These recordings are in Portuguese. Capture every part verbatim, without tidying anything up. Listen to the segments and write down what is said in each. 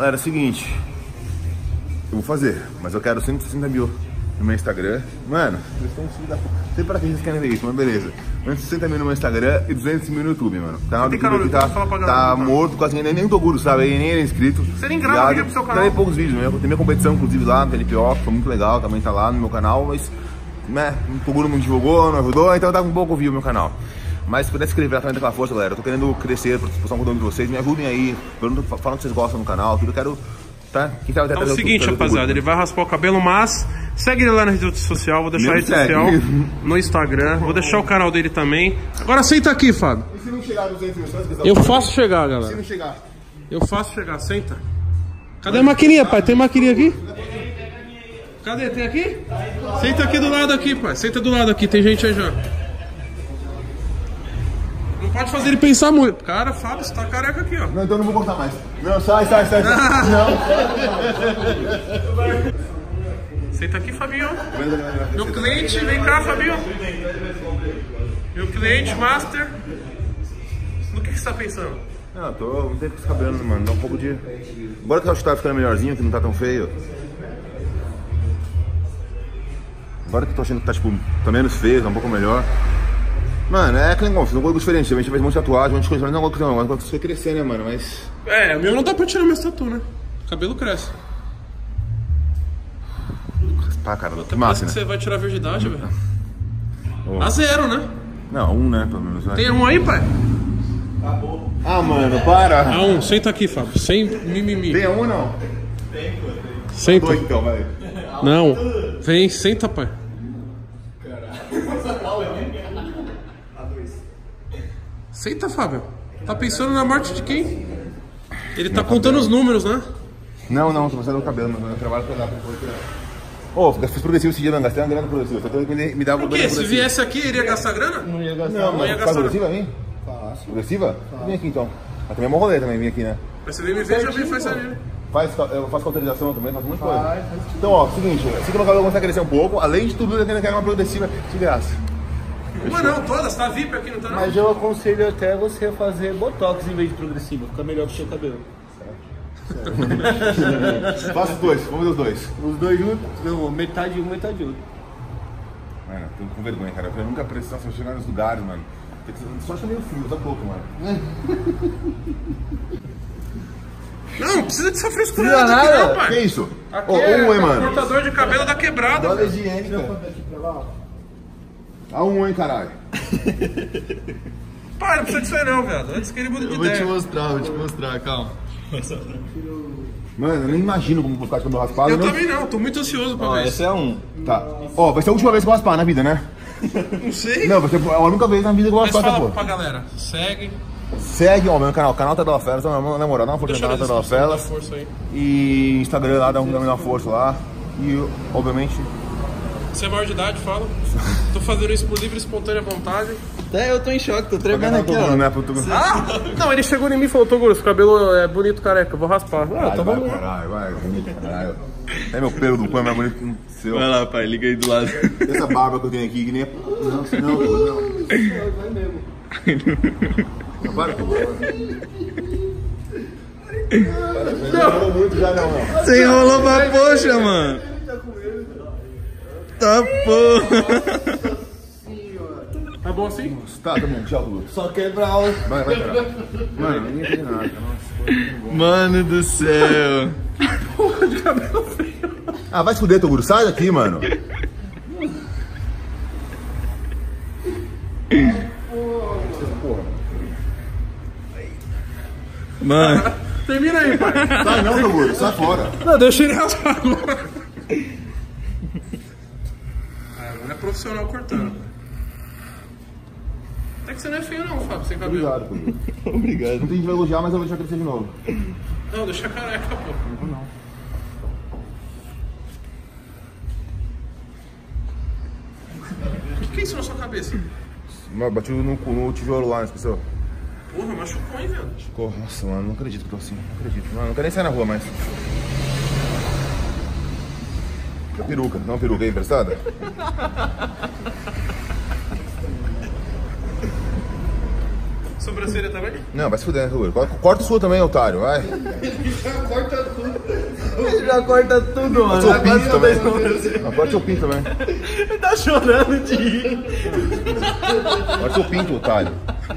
Galera, é o seguinte. Eu vou fazer, mas eu quero cento e sessenta mil no meu Instagram. Mano, eles estão filho da puta. Não sei pra que vocês querem ver isso, mas beleza. cento e sessenta mil no meu Instagram e duzentos mil no YouTube, mano. O canal do YouTube tá, tá morto, quase ninguém, nem o Toguro, sabe? Nem ele é inscrito. Você nem grava vídeo pro seu canal. Tem poucos vídeos mesmo. Tem minha competição, inclusive, lá no T L P O, que foi muito legal, também tá lá no meu canal, mas né, o Toguro não divulgou, não ajudou, então tá com pouco view no meu canal. Mas se puder se inscrever também daquela força, galera. Eu tô querendo crescer, postar um conteúdo de vocês. Me ajudem aí, falando o que vocês gostam no canal, tudo. Eu quero. Tá? Quem sabe até é o seguinte, rapaziada, ele vai raspar o cabelo, mas segue ele lá na rede social. Vou deixar a rede social no Instagram. Vou deixar o canal dele também. Agora senta aqui, Fábio. E se não chegar a duzentos mil inscritos? Eu faço chegar, galera. Se não chegar? Eu faço chegar, senta. Cadê a maquininha, pai? Tem maquininha aqui? Cadê? Tem aqui? Senta aqui do lado aqui, pai. Senta do lado aqui, tem gente aí já. Não pode fazer ele pensar muito. Cara, Fábio, você tá careca aqui, ó. Não, então eu não vou cortar mais. Não, sai, sai, sai. sai. Não. Senta aqui, Fabinho. Meu cliente, vem cá, Fabinho. Meu cliente, master. No que você tá pensando? Não, eu tô não tem com os cabelos, mano. Dá um pouco de. Agora que eu acho que tá ficando melhorzinho, que não tá tão feio. Agora que eu tô achando que tá, tipo, tá menos feio, tá um pouco melhor. Mano, é aquele negócio, um pouco diferente. A gente faz um monte de tatuagem, um monte de coisa, mas não é uma coisa, não. Agora você crescer, né, mano? Mas. É, o meu não dá pra tirar minha tatu, né? O cabelo cresce. Pá, cara, Até que massa, que né? você vai tirar a virgindade, velho. Oh. A zero, né? Não, um, né, pelo menos. Vai. Tem um aí, pai? Ah, mano, para! Ah, um. Senta aqui, Fábio. Sem mimimi. Tem um ou não? Senta. Dois, então, vai. Não. Vem, senta, pai. Senta, Fábio. Tá pensando na morte de quem? Ele tá contando os números, né? Não, não, tô passando o cabelo, mano. Eu trabalho pra dar pra tirar. Ô, oh, fiz progressivo esse dia, não. Gastei uma grana progressiva. Só que me, me dava Por quê? Se viesse aqui, iria gastar grana? Não ia gastar. Não, não mas ia faz gastar. progressiva, vem? Faço. Progressiva? Faço. Vem aqui então. Mas também é mó rolê também, vem aqui, né? Mas você vem me ver, já vem faz ali. Faz, eu faço cauterização também, faço muita coisa. Faz, faz. Então, ó, seguinte, assim que meu cabelo começar a crescer um pouco, além de tudo, eu ainda quero uma progressiva de graça. Uma não, todas, tá V I P aqui, não tá não? Mas eu aconselho até você fazer botox em vez de progressiva, fica melhor pro seu cabelo. Faço os dois, vamos ver os dois. Os dois juntos, não, metade um, metade outro. Mano, tô com vergonha, cara. Eu nunca preciso chegar nos lugares, mano. Só acho meio frio, tá pouco, mano. Não, não precisa dessa frescura Não, aqui nada. não, pai. Que isso? Aqui Ô, é um, hein, mano. cortador de cabelo da quebrada. Olha a velho. higiênica. Daqui pra lá, ó. Dá um, hein, caralho. Pai, não precisa disso aí não, velho. Antes que ele mude de Eu vou te ideia. mostrar, vou te mostrar, calma. Mano, eu nem imagino como vou ficar de cabelo raspado. Eu né? também não, tô muito ansioso pra Ó, ver. esse é um. Tá. Ó, vai ser a última vez que eu vou raspar na vida, né? Não sei. Não, vai ser a única vez na vida que eu vou Mas raspar essa fala porra. pra galera. Segue. Segue, ó, meu canal, canal Tadala Felas, na moral, dá uma força Deixa no eu canal Tadala dar Felas. força aí. E Instagram lá, dá uma força lá. E, obviamente... Você é maior de idade, fala. Tô fazendo isso por livre e espontânea vontade. Até eu tô em choque, tô tremendo aqui, ó. Né, pro... Ah! Não, ele chegou em mim e falou, Toguro, seu cabelo é bonito, careca, eu vou raspar. Ah, então vai, vamos lá. caralho, vai, bonito, caralho. É meu pelo do pão, é mais bonito que o seu. Vai lá, pai, liga aí do lado. Essa barba que eu tenho aqui, que nem... Não, não, não. Vai mesmo. Para com Não demorou muito já, não, não. Você enrolou pra poxa, mano. Tá porra. Tá bom assim? Tá, tá bom, tchau, Lulu. Só quebrar o... Vai, vai, vai. Mano, ninguém entende nada. Nossa, Mano do céu. Porra de cabelo feio. ah, vai se fuder, Toguro. Sai daqui, mano. Porra. Mano. Termina aí, pai. Sai não, Toguro. Sai fora. Não, deixa ele raspar agora. Ah, agora é profissional cortando. Até que você não é feio não, Fábio, sem cabelo. Obrigado, Toguro. Obrigado. Não tem gente vai elogiar, mas eu vou deixar crescer de novo. Não, deixa careca, pô. Não, não. O que, que é isso na sua cabeça? Mas bati no, no tijolo lá, nessa pessoa. Porra, machucou, hein, velho? Ficou, nossa, mano, não acredito que eu tô assim. Não acredito. Mano, não quero nem sair na rua mais. Uma peruca, dá uma peruca aí emprestada? Sobrancelha também? Não, vai se fuder, né, Rubro? Corta o sua também, otário, vai. Já corta tudo. Ele já corta tudo, mano. Corta seu pinto também. Não, corta seu pinto também. Ele tá chorando de rir. Corta seu pinto, otário.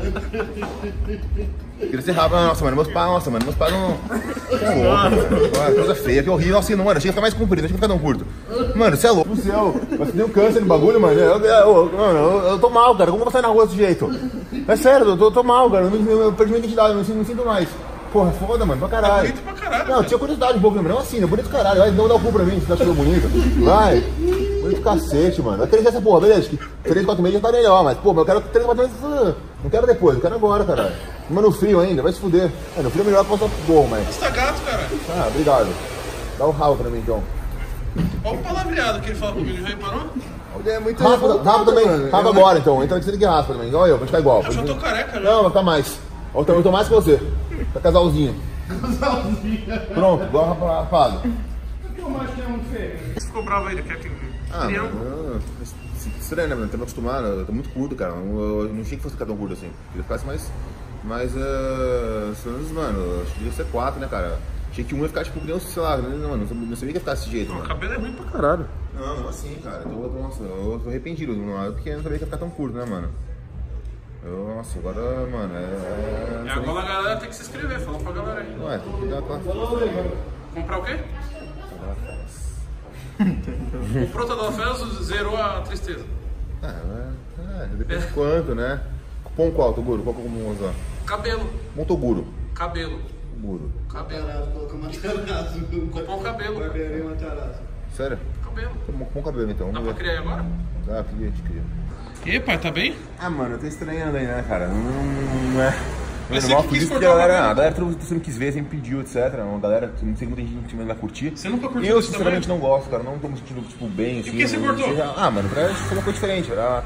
Queria ser rápido. Nossa, mano, meus pais, nossa, mano, meus pais não. São loucos, mano. Coisa feia, que horrível. Nossa, não, mano, achei que ficar mais comprido, achei que ficar tão curto. Mano, você é louco. Do céu, você deu câncer no bagulho, mano. Eu, eu, eu, mano, eu, eu tô mal, cara. Como eu vou sair na rua desse jeito? É sério, eu tô, eu tô mal, cara. Eu, eu, eu perdi minha identidade, eu não sinto, não sinto mais. Porra, foda, mano, pra caralho. É bonito pra caralho. Não, cara. tinha curiosidade um pouco, não assim, é bonito caralho. Vai, não dá o cu pra mim, você tá achando bonito. Vai. Bonito cacete, mano. Vai crescer essa porra, beleza? Que três, quatro meses já tá melhor, mas, pô, eu quero três, quatro meses. Não quero depois, eu quero agora, caralho. Mas no frio ainda, vai se fuder. É, no frio é melhor que passar gorro, mas. Você tá gato, cara. Ah, obrigado. Dá o ralo pra mim, então. Olha o palavreado que ele fala comigo, já reparou? É muito rápido, rápido também. Rápido agora, então. Entra aqui que raspa também. Igual eu, pra ficar igual. Eu já tô careca, né? Não, vai ficar mais. Eu tô, eu tô mais que você. Tá casalzinho. Pronto, igual a rapaz. Você ficou bravo aí, ele quer que... Ah, Crião. mano, estranho, né, mano? Tô acostumado, eu tô muito curto, cara. Eu, eu não achei que fosse ficar tão curto assim. Queria que ficasse mais. Mais. Uh, mano, acho que devia ser quatro, né, cara? Achei que um ia ficar tipo, nem sei lá, não, mano, não sabia que ia ficar desse jeito, Não, o mano. cabelo é ruim pra caralho. Não, não assim, cara. Eu tô, nossa, eu tô arrependido, não, porque eu não sabia que ia ficar tão curto, né, mano? Eu, nossa, agora, mano, é. E agora a galera tem que se inscrever, fala pra galera aí. Ué, tem que dar aquela. Comprar o quê? Comprou toda a festa, zerou a tristeza. Ah, é, é, depende de quanto, né? Cupom qual, Toguro? Qual que eu vou usar? Cabelo. Montoguro. Cabelo. Guro. Cabelo. Coloca Matarazzo. Comprou o cabelo. Barbearia Matarazzo. Sério? Cabelo. Tá com cabelo então. Dá Vamos pra ver. criar agora? Ah, cria, te cria. E aí, pai, tá bem? Ah, mano, eu tô estranhando aí, né, cara? Não, não, não é. Mas Mano, você mal que por quis isso porque cortar a o galera, cabelo. a galera todo mundo sempre quis ver, sempre pediu, etcétera. Uma galera, não sei muita gente vai curtir. Você nunca curtiu Eu, desse sinceramente, tamanho? não gosto, cara. Não tô me sentindo, tipo, bem, assim. por que você não- cortou? seja- Ah, mano, pra ser uma coisa diferente, pra.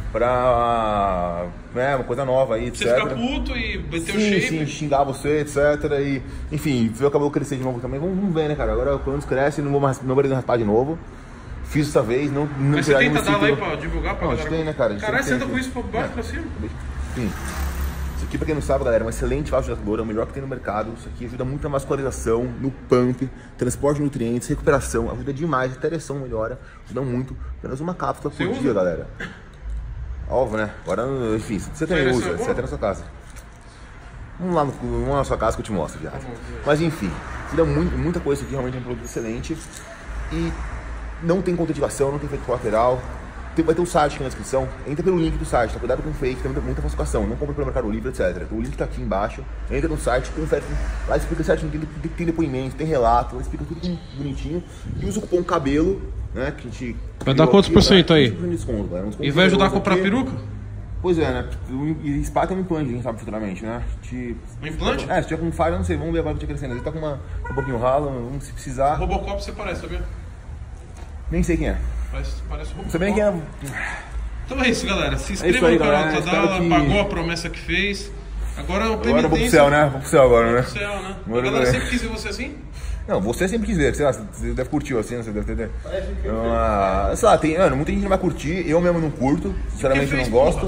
pra. né, uma coisa nova aí, Você etcétera. ficar puto e meter o Sim, shape. sim, xingar você, etcétera. E, enfim, ver o cabelo crescer de novo também. Vamos, vamos ver, né, cara? Agora, quando cresce, não vou mais não vou mais raspar de novo. Fiz dessa vez, não. não Mas você tirar tenta nenhum dar lá aí ciclo. pra divulgar pra Não, a gente galera? tem, né, cara? A gente Caralho, você sempre anda tem. com isso pra baixo, pra cima? Sim. Isso aqui, pra quem não sabe, galera, é um excelente vasodilatador, é o melhor que tem no mercado. Isso aqui ajuda muito na vascularização, no pump, transporte de nutrientes, recuperação, ajuda demais, até a ereção melhora, ajuda muito. Apenas uma cápsula por Você dia, usa? galera. Óbvio, né? Agora, enfim, você também ereção usa, é você boa? até na sua casa. Vamos lá, no, vamos lá na sua casa que eu te mostro, viado. Mas enfim, ajuda muito, muita coisa isso aqui, realmente é um produto excelente. E não tem contraindicação, não tem efeito colateral. Tem- Vai ter um site aqui na descrição, entra pelo link do site, tá? Cuidado com o fake, tem muita, muita falsificação, não compra pelo Mercado Livre, etcétera. Então, o link tá aqui embaixo, entra no site, confere, lá explica certinho, tem, tem, tem depoimento, tem relato, lá explica tudo bonitinho. E usa o cupom cabelo, né, que a gente... Vai dar criou quantos aqui, por cento tá? aí? vinte por cento de desconto, galera, um desconto E vai ajudar a generoso comprar aqui. peruca? Pois é, né, e spa tem um implante, a gente sabe futuramente, né. Te... Um implante? É, se tiver com falha, não sei, vamos ver agora que tá crescendo. Ele tá com uma, um pouquinho ralo, vamos se precisar. Robocop você parece, sabia? Nem sei quem é. Parece, parece Robocop. Você bem quem é. Então é isso, galera. Se É isso inscreva aí, no canal galera. do Tadala, Espero que- pagou a promessa que fez. Agora é o Agora eu vou pro penitência. céu, né? Vou pro céu agora, né? Pro céu, né? A Agora galera vai. sempre quis ver você assim? Não, você sempre quis ver, sei lá, você deve curtir assim, você deve ter. Então, ah, sei lá, tem, mano, muita gente não vai curtir, eu mesmo não curto, sinceramente eu fez, não gosto. porra?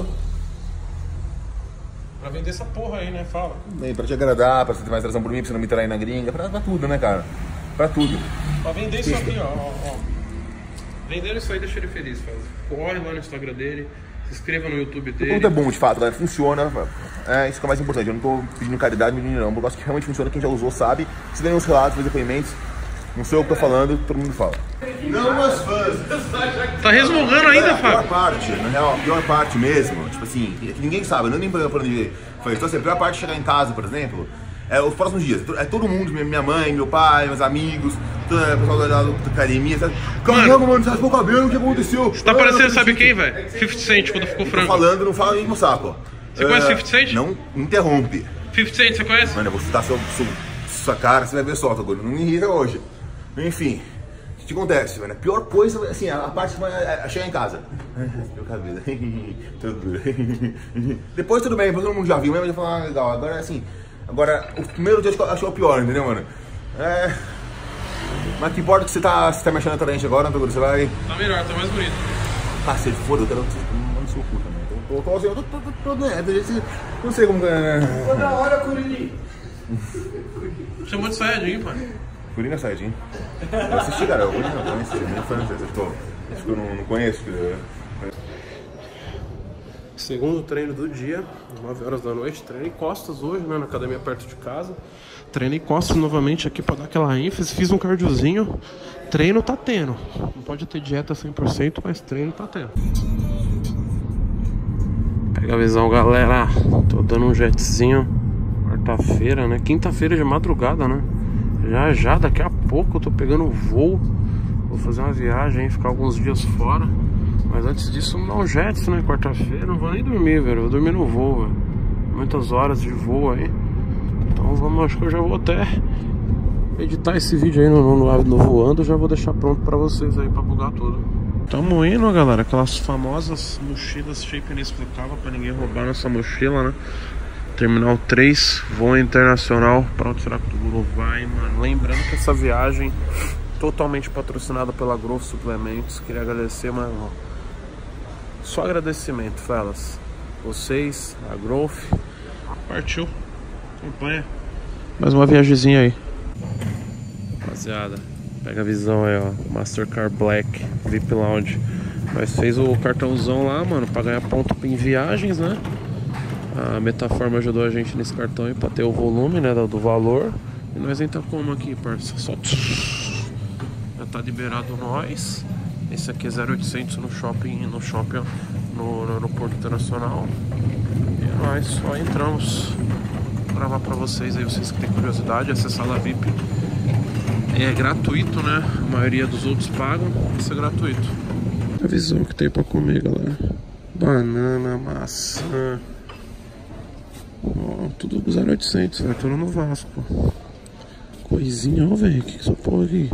Pra vender essa porra aí, né? Fala. Bem, pra te agradar, pra você ter mais atração por mim, pra você não me trair na gringa, pra, pra tudo, né, cara? Pra tudo. Pra vender isso aqui, ó, ó, ó. Vendendo isso aí, deixa ele feliz, faz. Corre lá no Instagram dele, se inscreva no YouTube O dele. produto é bom, de fato, galera, funciona. É isso que é o mais importante. Eu não tô pedindo caridade, pedindo não. Eu gosto que realmente funciona, quem já usou sabe. Se vem uns relatos, uns depoimentos, não sou eu que tô falando, todo mundo fala. Não, meus fãs. Tá resmungando ainda, É, a pior Fábio? parte, na real, a pior parte mesmo, tipo assim, é que ninguém sabe, eu não nem plano de fazer. Então, assim, a pior parte de chegar em casa, por exemplo, é os próximos dias. É todo mundo, minha- minha mãe, meu pai, meus amigos, todo o pessoal da, da, da academia, sabe? Caramba, mano, você raspou o cabelo, o que aconteceu? Tá parecendo, sabe quem, velho? fifty Cent, quando ficou Tô frango. falando, não fala nem no saco. Você conhece fifty Cent? Não interrompe. fifty Cent, você conhece? Mano, eu vou chutar seu, seu, sua cara, você vai ver só, Toguro. Não me irrita hoje. Enfim, o que acontece, mano? A pior coisa, assim, a, a parte que vai é, é chegar em casa. Meu cabelo. Tudo. Depois tudo bem, depois todo mundo já viu mesmo, já falou, ah, legal. Agora, assim, agora, o primeiro dia eu acho que é o pior, entendeu, mano? É... Mas que importa que você tá, você tá mexendo na torrente agora, Toguro? Você vai... Tá melhor, tá mais bonito. Ah, se ele for, eu quero que você manda seu cu também, então... Colocou assim, eu tô todo neto, não sei como que é, né? Toda hora, Curirim. Chamou de Saiyajin, pai. Coringa Saiyajin. Eu assisti, cara, eu não conheço, nem francês, acho que eu, acho que eu não, não conheço. Segundo treino do dia, nove horas da noite, treinei costas hoje, né, na academia perto de casa. Treinei costas novamente aqui pra dar aquela ênfase, fiz um cardiozinho. Treino tá tendo. Não pode ter dieta cem por cento, mas treino tá tendo. Pega a visão, galera. Tô dando um jetzinho. Quarta-feira, né? Quinta-feira de madrugada, né? Já já, daqui a pouco eu tô pegando o voo. Vou fazer uma viagem aí, ficar alguns dias fora. Mas antes disso, vamos dar um jet, né? Quarta-feira, não vou nem dormir, velho. Vou dormir no voo, velho. Muitas horas de voo aí. Então vamos, acho que eu já vou até editar esse vídeo aí no, no, no voando. Já vou deixar pronto pra vocês aí, pra bugar tudo. Tamo indo, galera. Aquelas famosas mochilas shape inexplicável pra ninguém roubar nossa mochila, né? Terminal três, voo internacional. Pra onde será que o Guru vai, mano? Lembrando que essa viagem totalmente patrocinada pela Growth Suplementos. Queria agradecer, mano. Só agradecimento, fellas. Vocês, a Growth. Partiu. Acompanha. Mais uma viagemzinha aí. Rapaziada, pega a visão aí, ó. Mastercard Black V I P Lounge. Nós fez o cartãozão lá, mano, pra ganhar ponto em viagens, né? A Metaforma ajudou a gente nesse cartão aí pra ter o volume, né, do valor. E nós entra como aqui, parça? Só já tá liberado nós. Esse aqui é zero oitocentos no shopping, no shopping, no, no, no Porto Internacional. E nós só entramos. Vou gravar pra vocês aí, vocês que têm curiosidade. Essa sala V I P é gratuito, né? A maioria dos outros pagam, isso é gratuito. A visão que tem pra comer, galera. Banana, maçã. Ó, tudo zero oitocentos, velho. Tudo no Vasco. Coisinha, ó, velho. O que que é essa porra aqui?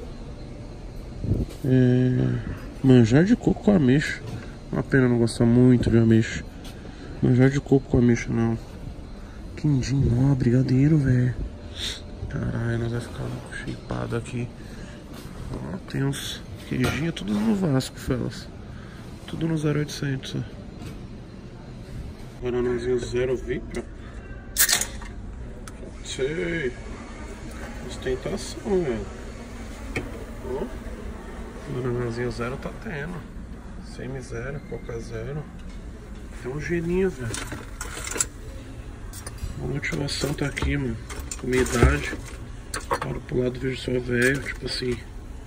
É... Manjar de coco com ameixa. Uma pena não gostar muito de ameixa. Manjar de coco com ameixa, não. Quindim, ó, brigadeiro, velho. Caralho, nós vai ficar shapeado aqui. Ó, tem uns queijinhos, tudo no Vasco, fellas. Tudo no zero oitocentos, ó. Bananazinho zero V I P, ó. Sei. Ostentação, velho. Ó. Bananazinho zero tá tendo. Semi zero, coca zero. Tem um gelinho, velho. A motivação tá aqui, mano. Com minha idade. Para pro lado, vejo só velho, tipo assim.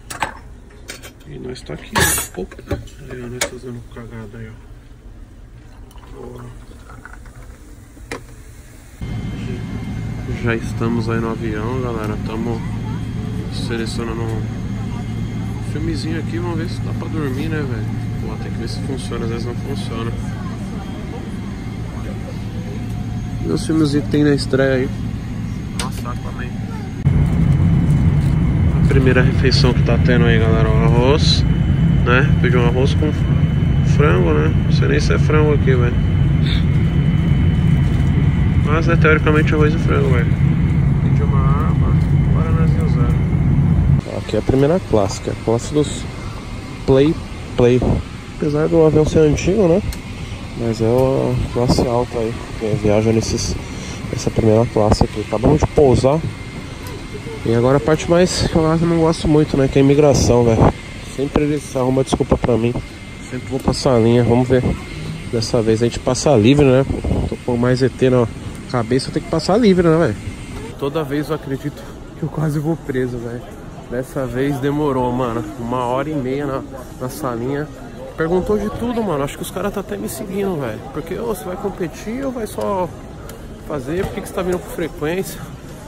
E nós tá aqui, ó. Opa! Aí, ó, nós tá fazendo cagada aí, ó. Boa. Já estamos aí no avião, galera. Estamos selecionando um filmezinho aqui. Vamos ver se dá pra dormir, né, velho? Pô, tem que ver se funciona, às vezes não funciona. Meus filmezinhos tem na estreia aí. Nossa, também. A primeira refeição que tá tendo aí, galera, o arroz, né? Pedi um arroz com frango, né? Não sei nem se é frango aqui, velho. Mas é teoricamente arroz e frango, velho. Pedi uma água, guaranazinho zero. Aqui é a primeira classe, que é a classe dos Play Play. Apesar do avião ser antigo, né? Mas é uma classe alta aí. Quem viaja nesses, nessa primeira classe aqui. Acabamos de pousar. E agora a parte mais que eu não gosto muito, né? Que é a imigração, velho. Sempre eles arrumam desculpa pra mim. Sempre vou passar a linha. Vamos ver. Dessa vez a gente passa livre, né? Tô com mais E T na cabeça, eu tenho que passar livre, né, velho? Toda vez eu acredito que eu quase vou preso, velho. Dessa vez demorou, mano. Uma hora e meia na, na salinha. Perguntou de tudo, mano. Acho que os caras tá até me seguindo, velho. Porque ou você vai competir ou vai só fazer? Por que, que você tá vindo com frequência?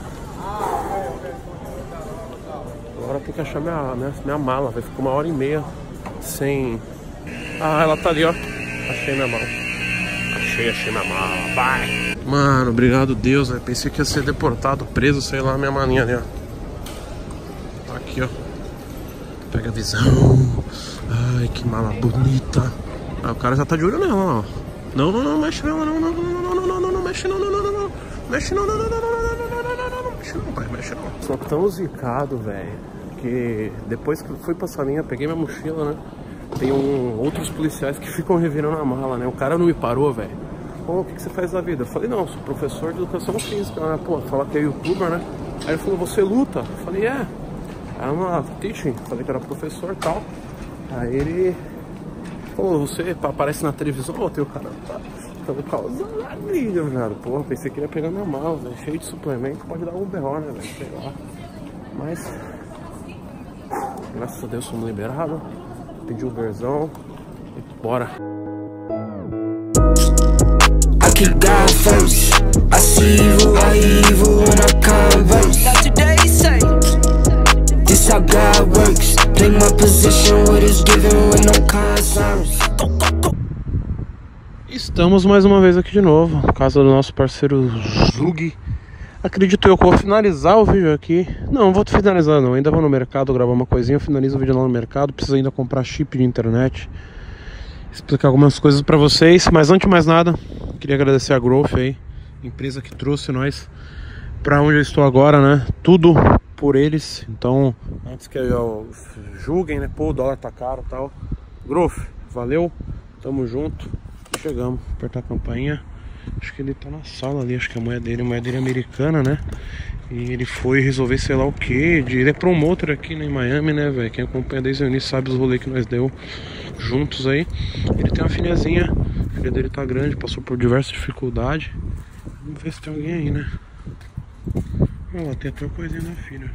Agora tem que achar minha, minha, minha mala, vai ficar uma hora e meia sem... Ah, ela tá ali, ó. Achei minha mala. Achei, achei minha mala. Vai! Mano, obrigado Deus, velho. Pensei que ia ser deportado, preso, sei lá, minha maninha ali, ó. Tá aqui, ó. Pega a visão. Ai, que mala bonita. Ah, o cara já tá de olho nela, ó. Não, não, não, mexe não, não, não, não, não, não, não, não, não, mexe não, não, não, não, não. Mexe não, não, não, não, não, não, não, não, não, não, não, mexe não, pai, mexe não. Sou tão zicado, velho, que depois que fui pra salinha, peguei minha mochila, né? tem um, outros policiais que ficam revirando a mala, né? O cara não me parou, velho. Pô, o que, que você faz da vida? Eu falei, não, sou professor de educação física, né? Pô, falar que é youtuber, né? Aí ele falou, você luta? Eu falei, é. Era uma teaching, falei que era professor e tal. Aí ele falou, você aparece na televisão, ô, tem o cara tá, tá me causando uma briga, velho. Porra, pensei que ele ia pegar minha mala, velho. Cheio de suplemento, pode dar um B O, né, velho? Sei lá. Mas, graças a Deus, fomos liberados. Pedi o Uberzão e bora. I keep God first. I see evil, I evil when I converse. Now today say, this how God works. Play my position what is given with no concerns. Estamos mais uma vez aqui de novo, na casa do nosso parceiro Zug. Acredito eu que eu vou finalizar o vídeo aqui. Não, vou finalizar não, ainda vou no mercado gravar uma coisinha. Finalizo o vídeo lá no mercado, preciso ainda comprar chip de internet, explicar algumas coisas pra vocês. Mas antes de mais nada, queria agradecer a Growth aí, empresa que trouxe nós pra onde eu estou agora, né? Tudo por eles. Então, antes que eu julguem, né? Pô, o dólar tá caro e tal. Growth, valeu, tamo junto. Chegamos, apertar a campainha. Acho que ele tá na sala ali, acho que a mulher dele, a mulher dele é americana, né? E ele foi resolver sei lá o que. Ele é promotor aqui, né, em Miami, né, velho? Quem acompanha desde o início sabe os rolês que nós deu juntos aí. Ele tem uma filhazinha, a filha dele tá grande, passou por diversas dificuldades. Vamos ver se tem alguém aí, né? Olha lá, tem até uma coisinha da filha.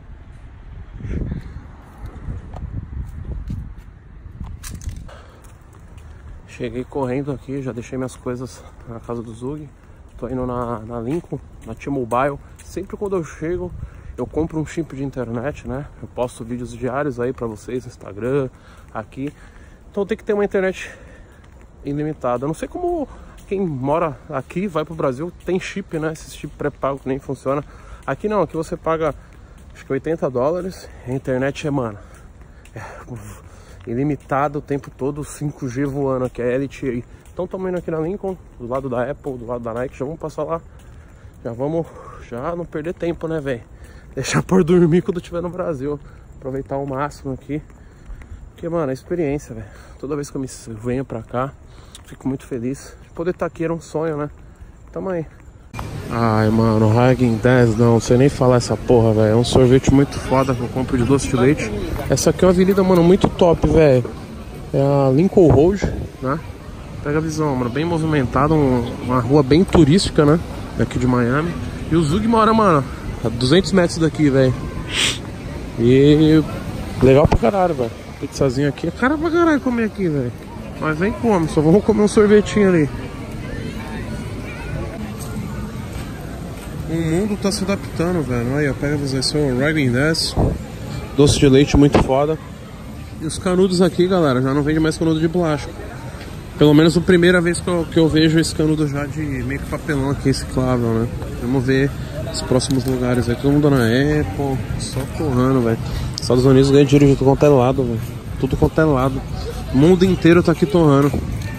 Cheguei correndo aqui, já deixei minhas coisas na casa do Zug. Tô indo na, na Lincoln, na T-Mobile. Sempre quando eu chego, eu compro um chip de internet, né? Eu posto vídeos diários aí pra vocês no Instagram, aqui. Então tem que ter uma internet ilimitada. Eu não sei como quem mora aqui, vai pro Brasil, tem chip, né? Esse chip pré-pago que nem funciona. Aqui não, aqui você paga, acho que oitenta dólares. A internet é, mano... É... ilimitado o tempo todo, cinco G voando aqui, é L T E. Então estamos indo aqui na Lincoln, do lado da Apple, do lado da Nike, já vamos passar lá. Já vamos, já não perder tempo, né, velho? Deixar por dormir quando estiver no Brasil. Aproveitar o máximo aqui. Porque, mano, é experiência, velho. Toda vez que eu me venho pra cá, fico muito feliz. Poder estar aqui era um sonho, né? Tamo aí. Ai, mano, Häagen-Dazs, não, não sei nem falar essa porra, velho. É um sorvete muito foda que eu compro de doce de leite. Essa aqui é uma avenida, mano, muito top, velho. É a Lincoln Road, né? Pega a visão, mano, bem movimentada, um, uma rua bem turística, né? Daqui de Miami. E o Zug mora, mano, a duzentos metros daqui, velho. E legal pra caralho, velho. Pizzazinha aqui, é cara pra caralho comer aqui, velho. Mas vem como, só vamos comer um sorvetinho ali. O mundo tá se adaptando, velho. Aí, ó, pega a visão, esse é o Häagen-Dazs. Doce de leite muito foda. E os canudos aqui, galera, já não vende mais canudo de bolacha. Pelo menos a primeira vez que eu, que eu vejo esse canudo já de meio que papelão aqui, reciclável, né? Vamos ver os próximos lugares aí. Todo mundo na Apple, só torrando, velho. Estados Unidos ganha dinheiro de tudo quanto é lado, velho. Tudo quanto é lado. O mundo inteiro tá aqui torrando.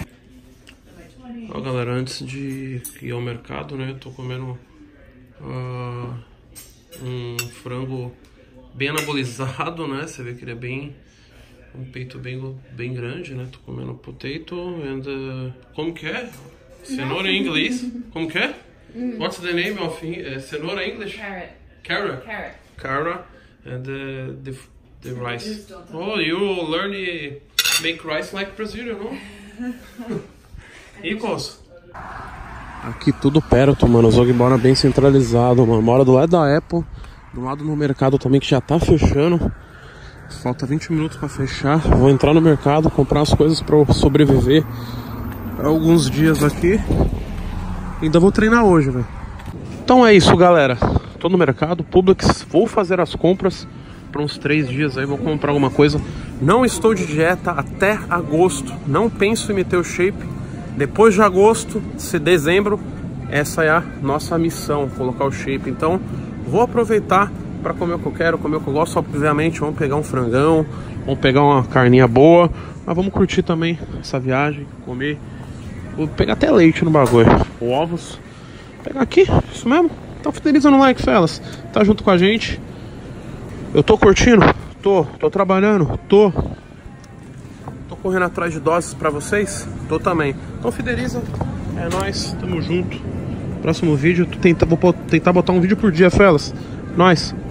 Ó, galera, antes de ir ao mercado, né? Eu tô comendo uh, um frango bem anabolizado, né? Você vê que ele é bem... um peito bem, bem grande, né? Tô comendo potato and... Uh, como que é? Cenoura em inglês? Como que é? Mm. What's the name of uh, cenoura em inglês? Carrot. Carrot. Carrot. Carrot and uh, the, the rice. Oh, you learn to make rice like Brazilian, no? Equals. Aqui tudo perto, mano. O Zog mora bem centralizado, mano. Mora do lado da Apple, do lado do mercado também que já tá fechando. Falta vinte minutos pra fechar. Vou entrar no mercado, comprar as coisas pra eu sobreviver alguns dias aqui. Ainda vou treinar hoje, velho. Então é isso, galera. Tô no mercado, Publix. Vou fazer as compras para uns três dias aí. Vou comprar alguma coisa. Não estou de dieta até agosto. Não penso em meter o shape. Depois de agosto, se dezembro, essa é a nossa missão, colocar o shape. Então, vou aproveitar para comer o que eu quero, comer o que eu gosto. Obviamente, vamos pegar um frangão, vamos pegar uma carninha boa, mas vamos curtir também essa viagem, comer. Vou pegar até leite no bagulho, ovos. Vou pegar aqui, isso mesmo. Então fideliza no like, fellas. Tá junto com a gente. Eu tô curtindo? Tô. Tô trabalhando? Tô. correndo atrás de doses pra vocês? Tô também. Então fideliza, é nóis, tamo junto. Próximo vídeo, tenta, vou tentar botar um vídeo por dia, Felas. Nós.